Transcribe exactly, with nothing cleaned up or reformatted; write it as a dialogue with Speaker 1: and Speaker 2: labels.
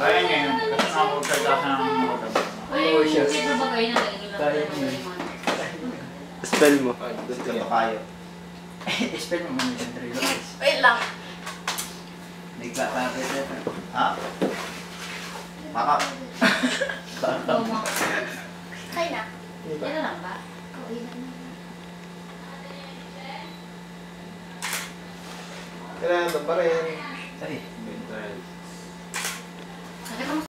Speaker 1: Kaya niya yun. Kasi nakapagsalita sa ng mga gabi.
Speaker 2: Oo, siya. Kaya niya.
Speaker 3: Spell mo.
Speaker 1: Gusto niya kayo.
Speaker 2: Spell mo muna yung Andrei Lopez.
Speaker 4: Wait lang.
Speaker 2: Nagpapapit na.
Speaker 1: Ha? Baka.
Speaker 4: Kaya na.
Speaker 5: Yan na lang ba?
Speaker 6: Kailangan pa rin.
Speaker 2: Ay.